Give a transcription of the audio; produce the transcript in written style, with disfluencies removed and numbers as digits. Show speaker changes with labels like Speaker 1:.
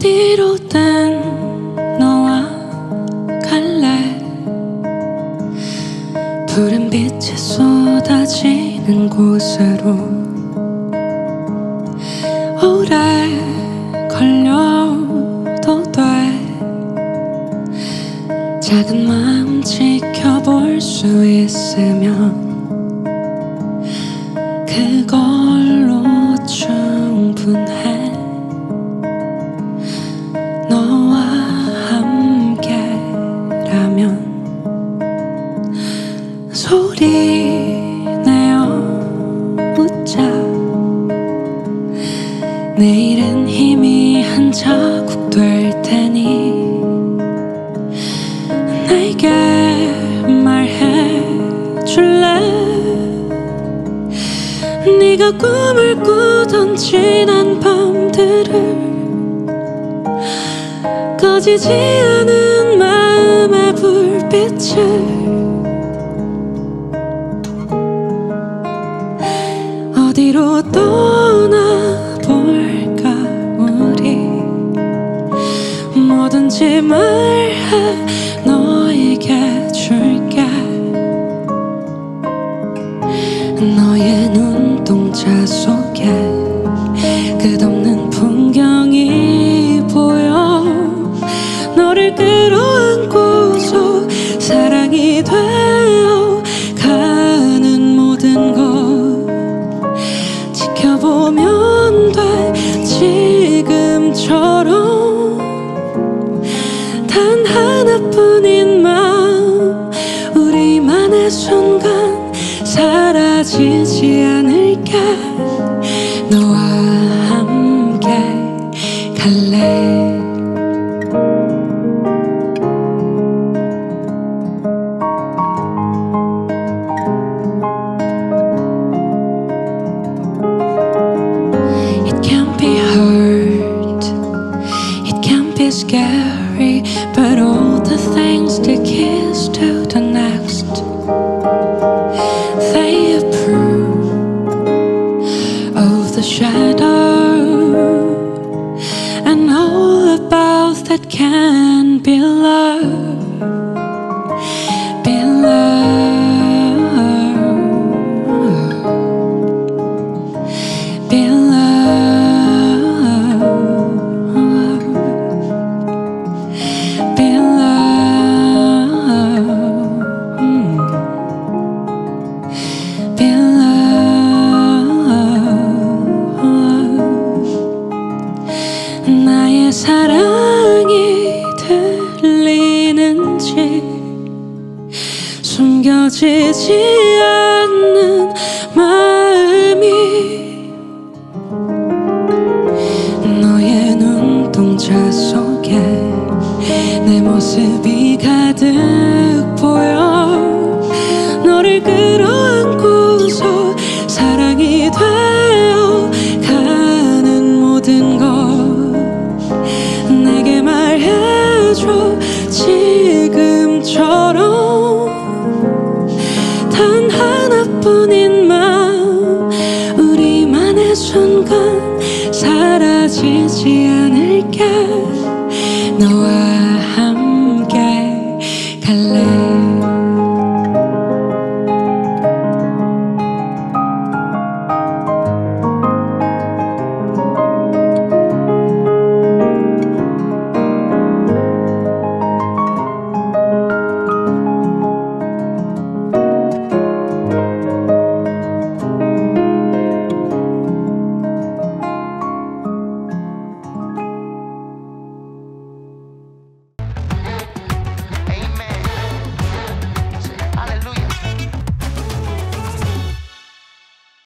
Speaker 1: 어디로든 너와 갈래. 푸른 빛이 쏟아지는 곳으로 오래 걸려도 돼. 작은 마음 지켜볼 수 있으면 그걸로 충분해. 너와 함께라면 소리 내어 웃자. 내일은 힘이 한 자국 될 테니 내게 말해줄래. 네가 꿈을 꾸던 지난 밤들을 꺼지지 않은 마음의 불빛을 어디로 떠나볼까. 우리 뭐든지 말해. 너에게 줄게. 너의 눈동자 속에 끝없는 풍경이 보여. 너를 끌어안고서 사랑이 되어 가는 모든 것 지켜보면 돼. 지금처럼 단 하나뿐인 마음, 우리만의 순간 사라지지 않을게. 너와 함께 갈래. It can't be hurt, it can't be scary, but all the things the kids to the next, they approve of the shadow and all about that can be love, be love, be love, be love, be love. 나의 사랑이 들리는지 숨겨지지